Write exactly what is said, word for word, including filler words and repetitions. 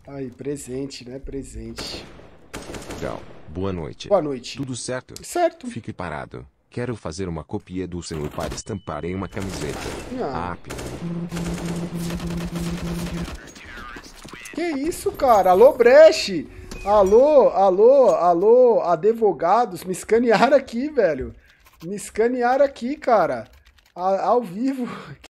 Aí, presente, né? Presente. Legal. Boa noite. Boa noite. Tudo certo? Certo. Fique parado. Quero fazer uma cópia do senhor para estampar em uma camiseta. Ah. Ah, pi- Que isso, cara? Alô, Breche! Alô, alô, alô, advogados, me escanearam aqui, velho. Me escanearam aqui, cara. A- ao vivo.